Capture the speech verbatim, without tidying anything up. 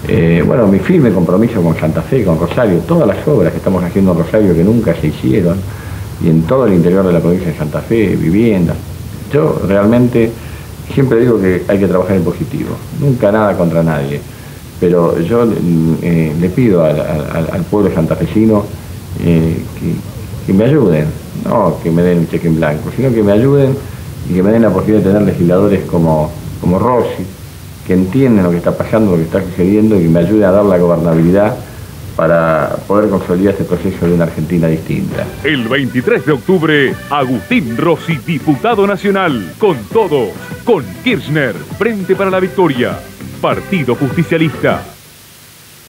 Eh, bueno, mi firme compromiso con Santa Fe, con Rosario, todas las obras que estamos haciendo en Rosario que nunca se hicieron, y en todo el interior de la provincia de Santa Fe, viviendas. Yo realmente siempre digo que hay que trabajar en positivo, nunca nada contra nadie, pero yo eh, le pido al, al, al pueblo santafesino eh, que, que me ayuden, no que me den un cheque en blanco, sino que me ayuden y que me den la posibilidad de tener legisladores como, como Rossi, que entienden lo que está pasando, lo que está sucediendo y que me ayuden a dar la gobernabilidad para poder consolidar este proceso de una Argentina distinta. El veintitrés de octubre, Agustín Rossi, diputado nacional. Con todos, con Kirchner, Frente para la Victoria, Partido Justicialista.